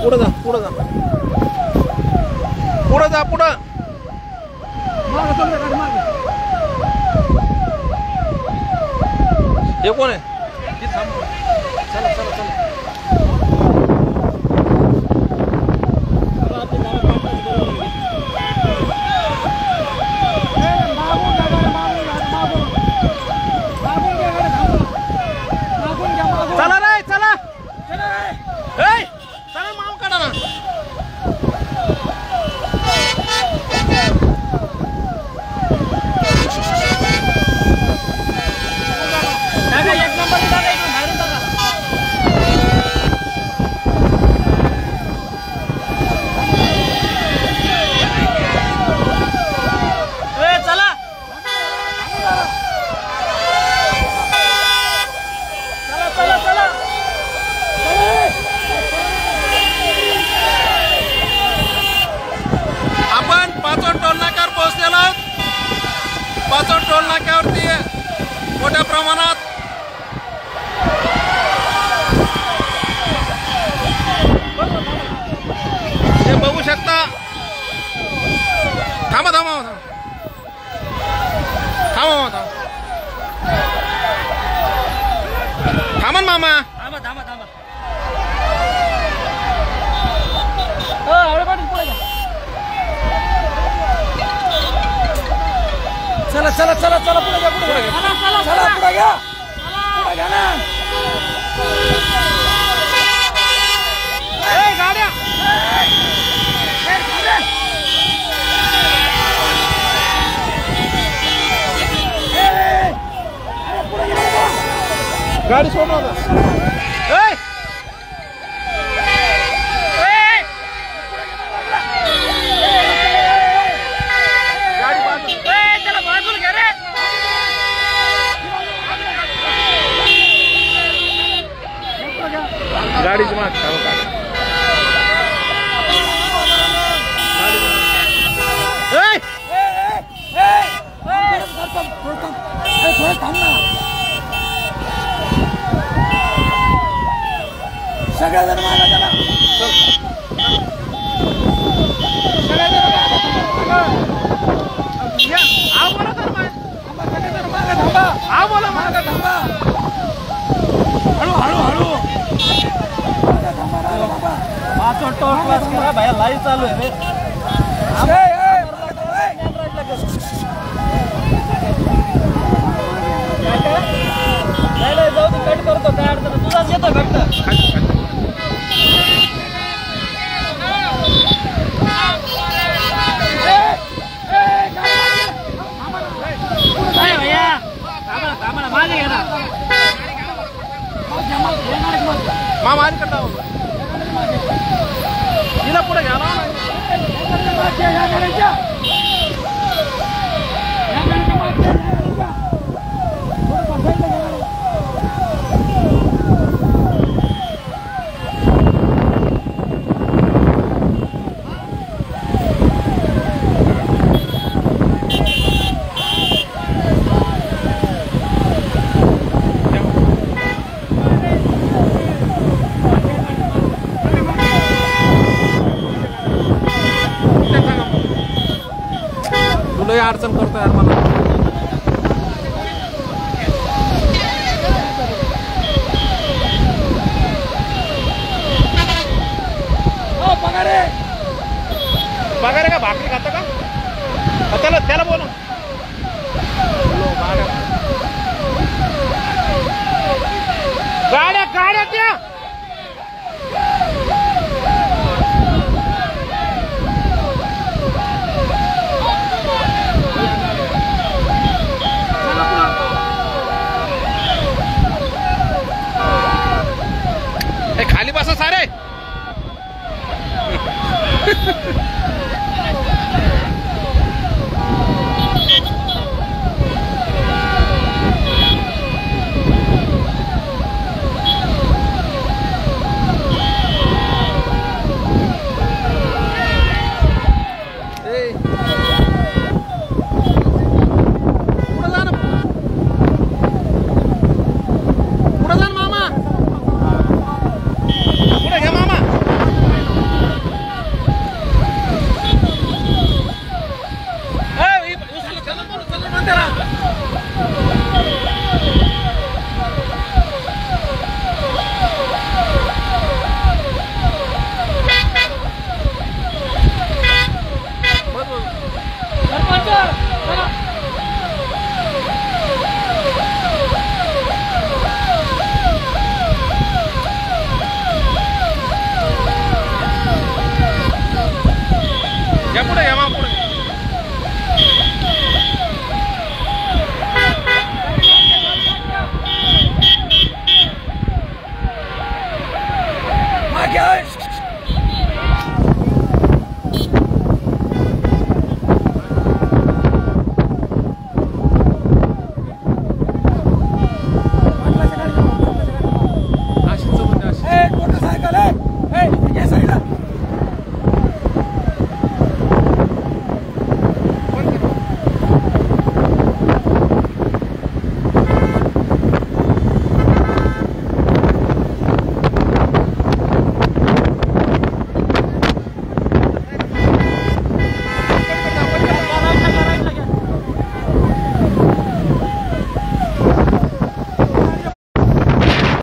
पुढं जा पुढं जा पुढं जा पुढं हे कोण आहे चला चला चला चला रे चला चला माम काढा ना पाचोड टोल नाक्यावरती मोठ्या प्रमाणात हे बघू शकता. थांबा थांबा थांबा थांबा थांबा मामा थांबा थांबा थांबा चला चला चला चला पुढे घ्या पुढे घ्या चला पुढे घ्या ना गाड्या गाडी सोडवा गाडीची माग सगळ्याजण मागा त्याला बोला मागा थांबा हळू हळू हळू भाई लाईव्ह चालू आहे जाऊ तू कट करतो काय अडचण तुझाच येतो फक्त माझे घे ना मामा आणि करता हिला पुढे घ्या ना अडचण करतो यार मला पगार का भाकरी खाता का त्याला त्याला बोला गाड्या गाड्या त्या